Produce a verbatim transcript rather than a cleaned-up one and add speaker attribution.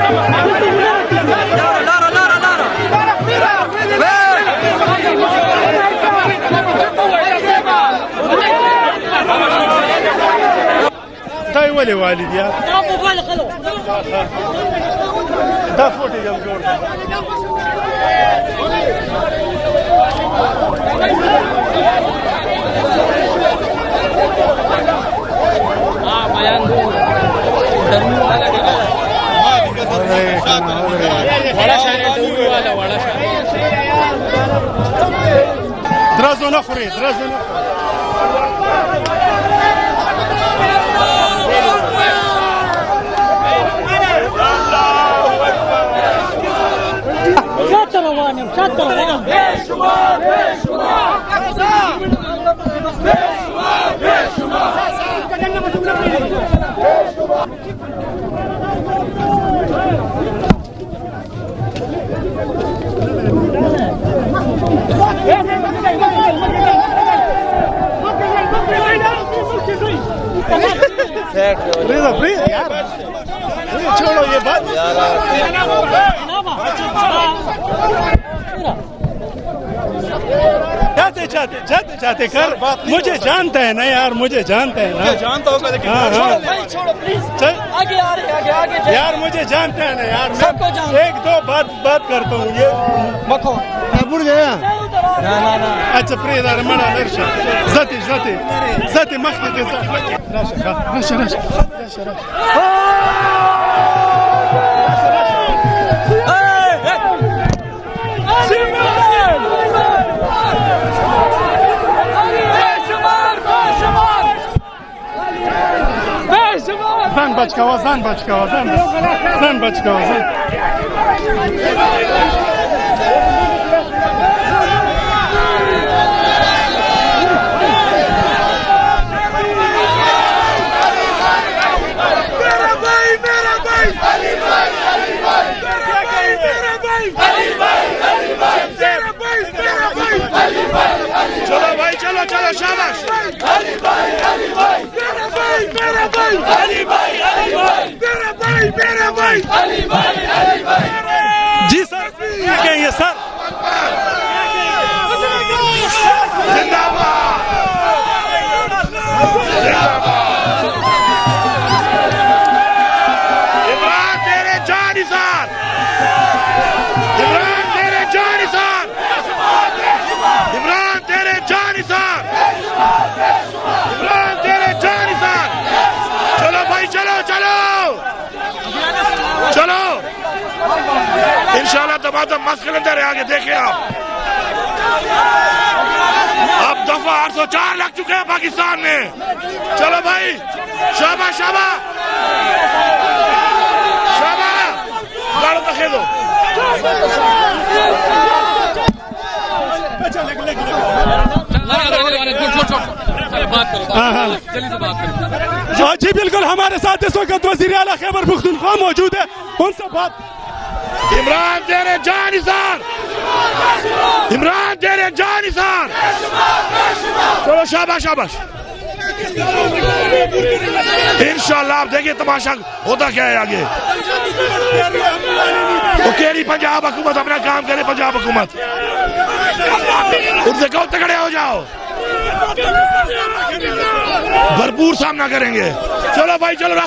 Speaker 1: داي ولي والدي يا دا فوتي جنب جور اه بيان ولا شيء ولا ولا شيء درازو نخري درازو شاطر وانا شاطر وانا بيشوا بيشوا بيشوا بيشوا رضا بري यार छोड़ो ये बात जाते जाते जाते जाते कर मुझे जानते हैं ना यार मुझे जानते हैं ना जानता होगा लेकिन छोड़ो प्लीज चल आगे आ रहे आगे आगे यार मुझे जानते हैं ना यार मैं एक दो बात बात करता हूँ ये मखो बुड़ गया ना ना ना अच्छा प्रिय दार मना नरशा زاتي زاتي زاتي مخدي راشا راشا راشا راشا زن بچکاوا زن بچکاوا زن زن بچکاوا زن चलो भाई चलो चलो शाबाश अली भाई अली भाई मेरा भाई मेरा भाई अली भाई अली भाई मेरा भाई मेरा भाई अली भाई अली भाई जी सर क्या ये सर जिंदाबाद इमरान तेरे जानिसार इमरान तेरे जानिसार इमरान तेरे जानिसार इमरान तेरे जानिसार चलो भाई चलो चलो चलो इंशाल्लाह तमाम मस्त कलंदर है आगे देखें आप अब दफा आठ सौ चार लग चुके हैं पाकिस्तान में चलो भाई शाबाश शाबाश शाबाश गाड़ो तो खेलो जी बिल्कुल हमारे साथ इस वक्त वज़ीर आला खैबर पख्तूनख्वा मौजूद है उनसे बात इमरान तेरे जानिसार इमरान तेरे जानिसार चलो शाबाश शाबाश इंशाल्लाह आप देखिए तमाशा होता क्या है आगे वो केरी पंजाब हुकूमत अपना काम करे पंजाब हुकूमत उनसे कहो तगड़े हो जाओ भरपूर सामना करेंगे चलो भाई चलो।